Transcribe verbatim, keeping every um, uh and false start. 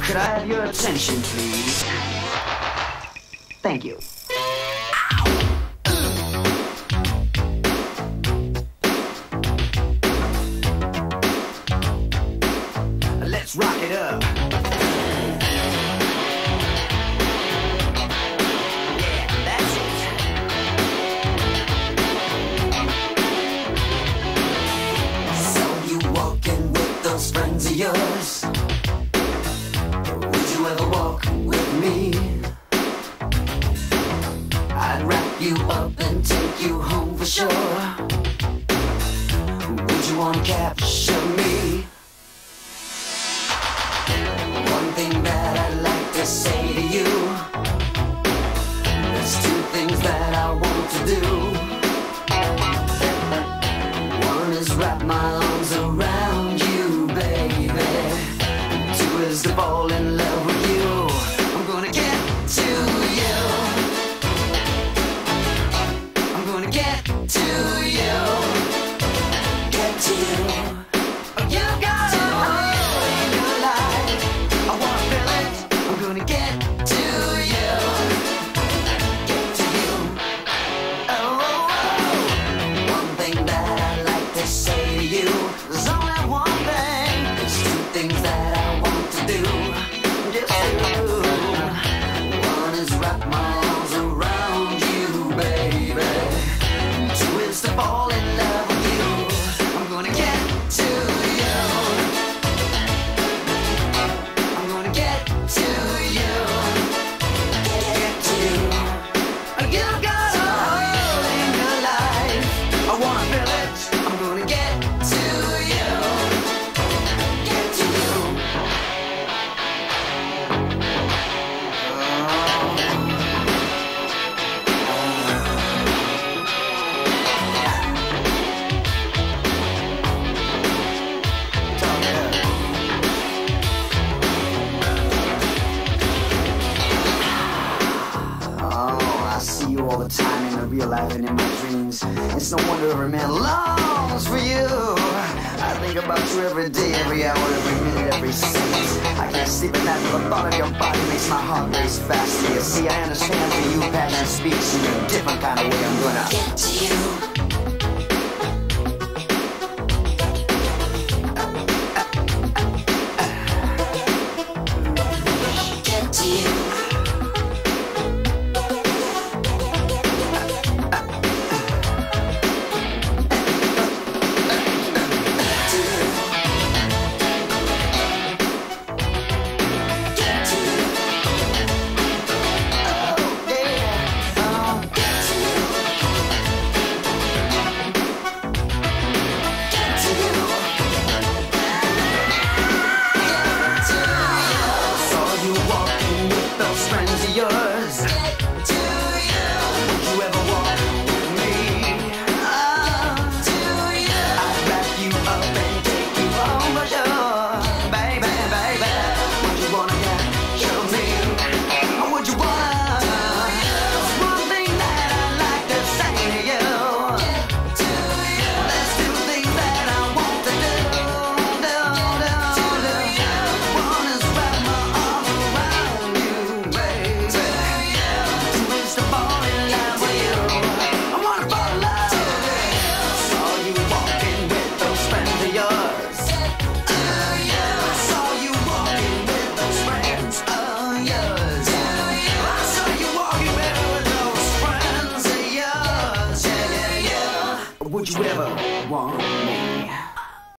Could I have your attention, please? Thank you. Let's rock it up. Yeah, that's it. So you walking with those friends of yours? Would you ever walk with me? I'd wrap you up and take you home for sure. Would you wanna capture me? One thing that I'd like to say to you, there's two things that I want to do. One is wrap my arms around you, baby. Two is to fall in love with you. I'm gonna get to you. I'm gonna get to you. Get to you. You got to in your life. I wanna feel it. I'm gonna get to you. Get to you. Oh, oh, oh. One thing that I like to say to you, there's only one thing. There's two things that I want to do. Just do. One is wrap my arms around you, baby. Two is to fall in love with you. I'm gonna get to you. I'm gonna get to you. Get to you. You got a hole in your life. I wanna feel it. I'm gonna get to you. Get to you. Oh, I see you all the time in the real life and in my dreams. It's no wonder every man longs for you. I think about you every day, every hour, every minute, every second. I can't sleep at night, but the thought of your body makes my heart race faster. You see, I understand for you, pattern speaks in a different kind of way. I'm gonna get to you. Get to you. Friends of yours. Get to you. Would you ever walk with me? Oh, to you. I'd wrap you up and take you home for sure. Baby, baby, would you wanna capture me? Or would you wanna? There's one thing that I'd like to say to you. Get to you. There's two things that I want to do. Do, do, do. One is wrap my arms around you. Would you ever want me?